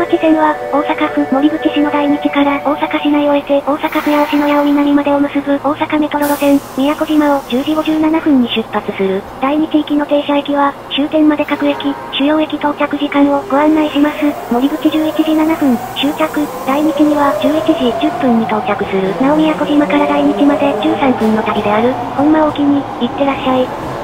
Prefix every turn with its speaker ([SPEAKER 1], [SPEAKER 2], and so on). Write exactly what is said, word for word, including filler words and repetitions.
[SPEAKER 1] 口線は、大阪府守口市の大日から大阪市内を経て、大阪府八尾市の八尾南までを結ぶ大阪メトロ路線、宮古島をじゅうじごじゅうななふんに出発する。大日行きの停車駅は、終点まで各駅、主要駅到着時間をご案内します。守口じゅういちじななふん、終着。大日にはじゅういちじじゅっぷんに到着する。なお宮古島から大日までじゅうさんぷんの旅である。本間を機に、行ってらっしゃい。